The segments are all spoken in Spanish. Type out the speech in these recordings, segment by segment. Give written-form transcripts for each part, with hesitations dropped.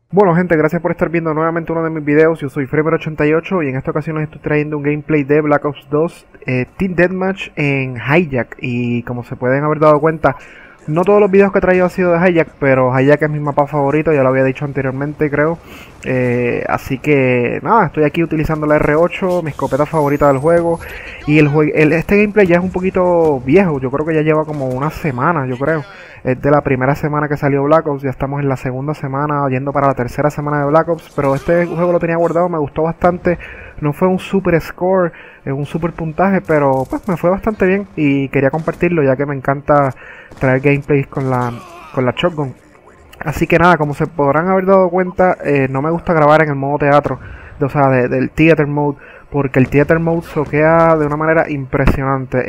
Bueno gente, gracias por estar viendo nuevamente uno de mis videos. Yo soy Fremer88 y en esta ocasión les estoy trayendo un gameplay de Black Ops 2 Team Deathmatch en Hijack. Y como se pueden haber dado cuenta, no todos los videos que he traído han sido de Hijack, pero Hijack es mi mapa favorito, ya lo había dicho anteriormente creo. Así que nada, estoy aquí utilizando la R8, mi escopeta favorita del juego. Y este gameplay ya es un poquito viejo, yo creo que ya lleva como una semana, yo creo. Es de la primera semana que salió Black Ops, ya estamos en la segunda semana, yendo para la tercera semana de Black Ops, pero este juego lo tenía guardado, me gustó bastante. No fue un super score, un super puntaje, pero pues me fue bastante bien y quería compartirlo ya que me encanta traer gameplays con la shotgun. Así que nada, como se podrán haber dado cuenta, no me gusta grabar en el modo teatro, o sea, del theater mode, porque el theater mode soquea de una manera impresionante.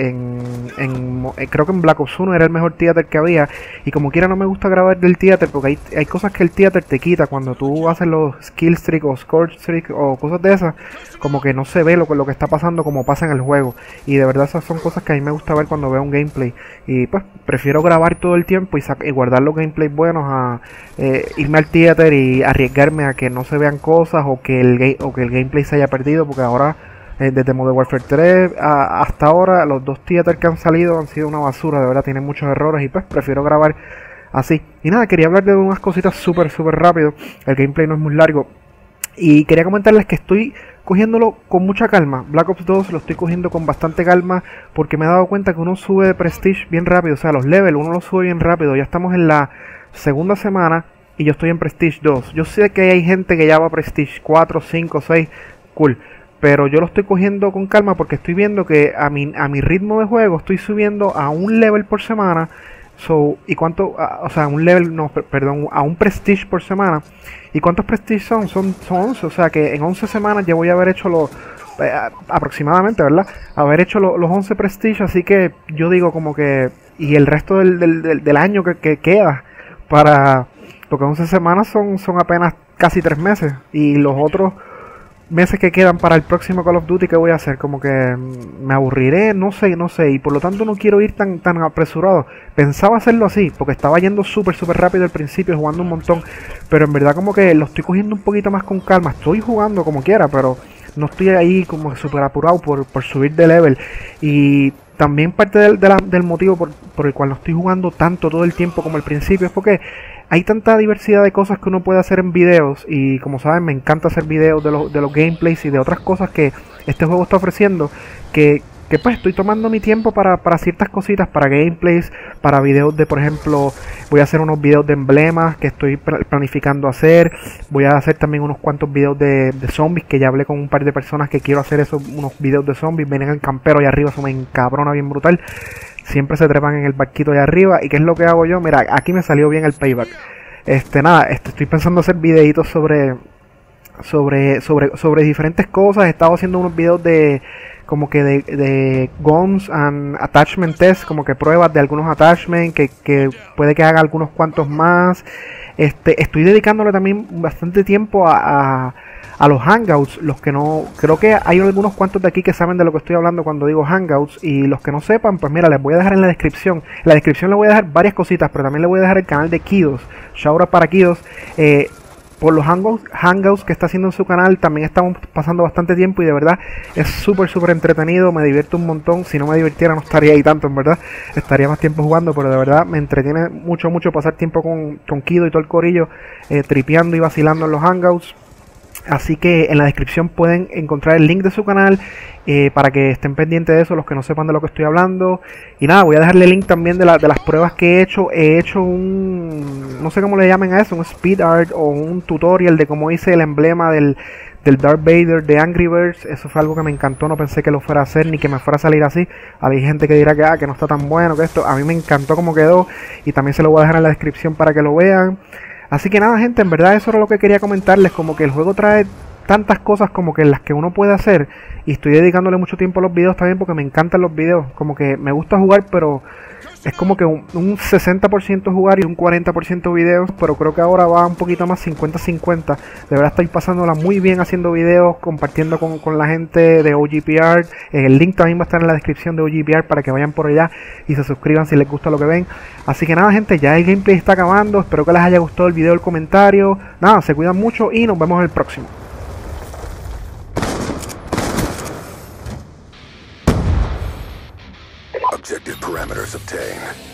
Creo que en Black Ops 1 era el mejor theater que había, y como quiera no me gusta grabar del theater porque hay cosas que el theater te quita cuando tú haces los skill streak o score streak o cosas de esas, como que no se ve lo que está pasando como pasa en el juego, y de verdad esas son cosas que a mí me gusta ver cuando veo un gameplay, y pues prefiero grabar todo el tiempo y guardar los gameplays buenos a irme al theater y arriesgarme a que no se vean cosas o que el gameplay se haya perdido, porque ahora desde Modern Warfare 3 hasta ahora los dos theaters que han salido han sido una basura, de verdad tienen muchos errores, y pues prefiero grabar así. Y nada, quería hablar de unas cositas súper rápido, el gameplay no es muy largo, y quería comentarles que estoy cogiéndolo con mucha calma. Black Ops 2 lo estoy cogiendo con bastante calma porque me he dado cuenta que uno sube de Prestige bien rápido, o sea, los levels uno los sube bien rápido. Ya estamos en la segunda semana y yo estoy en Prestige 2. Yo sé que hay gente que ya va a Prestige 4, 5, 6, cool, pero yo lo estoy cogiendo con calma porque estoy viendo que a mi ritmo de juego estoy subiendo a un level por semana. ¿Y cuánto? O sea, un level, no, perdón, a un prestige por semana. ¿Y cuántos prestige son? Son 11, o sea que en 11 semanas ya voy a haber hecho los, aproximadamente, ¿verdad? Haber hecho los 11 prestige, así que yo digo como que, y el resto del año que queda para, porque 11 semanas son apenas casi 3 meses, y los otros meses que quedan para el próximo Call of Duty, ¿qué voy a hacer? Como que me aburriré, no sé, y por lo tanto no quiero ir tan apresurado. Pensaba hacerlo así, porque estaba yendo súper rápido al principio, jugando un montón, pero en verdad como que lo estoy cogiendo un poquito más con calma. Estoy jugando como quiera, pero no estoy ahí como súper apurado por subir de level. Y también parte del motivo por el cual no estoy jugando tanto todo el tiempo como al principio es porque hay tanta diversidad de cosas que uno puede hacer en videos, y como saben me encanta hacer videos de los gameplays y de otras cosas que este juego está ofreciendo, que pues estoy tomando mi tiempo para ciertas cositas, para gameplays, para videos de, por ejemplo, voy a hacer unos videos de emblemas que estoy planificando hacer, voy a hacer también unos cuantos videos de zombies, que ya hablé con un par de personas que quiero hacer unos videos de zombies. Vienen el campero ahí arriba, eso me encabrona bien brutal. Siempre se trepan en el barquito allá arriba. ¿Y qué es lo que hago yo? Mira, aquí me salió bien el payback. Nada, estoy pensando hacer videitos sobre diferentes cosas. He estado haciendo unos videos de guns and attachment test, como que pruebas de algunos attachments, que puede que haga algunos cuantos más. Estoy dedicándole también bastante tiempo a los hangouts. Los que no, creo que hay algunos cuantos de aquí que saben de lo que estoy hablando cuando digo hangouts, y los que no sepan, pues mira, les voy a dejar en la descripción. En la descripción les voy a dejar varias cositas, pero también les voy a dejar el canal de Kidos. Shout out para Kidos. Por los hangouts que está haciendo en su canal, también estamos pasando bastante tiempo, y de verdad es súper entretenido, me divierto un montón. Si no me divirtiera no estaría ahí tanto, en verdad, estaría más tiempo jugando, pero de verdad me entretiene mucho pasar tiempo con Kido y todo el corillo, tripeando y vacilando en los hangouts. Así que en la descripción pueden encontrar el link de su canal, para que estén pendientes de eso, los que no sepan de lo que estoy hablando. Y nada, voy a dejarle el link también de las pruebas que he hecho. He hecho no sé cómo le llamen a eso, un speed art o un tutorial de cómo hice el emblema del Darth Vader de Angry Birds. Eso fue algo que me encantó, no pensé que lo fuera a hacer ni que me fuera a salir así. Hay gente que dirá que no está tan bueno, que esto. A mí me encantó cómo quedó, y también se lo voy a dejar en la descripción para que lo vean. Así que nada gente, en verdad eso era lo que quería comentarles, como que el juego trae tantas cosas como que las que uno puede hacer, y estoy dedicándole mucho tiempo a los videos también porque me encantan los videos, como que me gusta jugar, pero es como que un 60% jugar y un 40% videos, pero creo que ahora va un poquito más 50-50. De verdad estoy pasándola muy bien haciendo videos, compartiendo con la gente de OGPR. El link también va a estar en la descripción de OGPR para que vayan por allá y se suscriban si les gusta lo que ven. Así que nada, gente, ya el gameplay está acabando. Espero que les haya gustado el video, el comentario. Nada, se cuidan mucho y nos vemos en el próximo. Objective parameters obtained.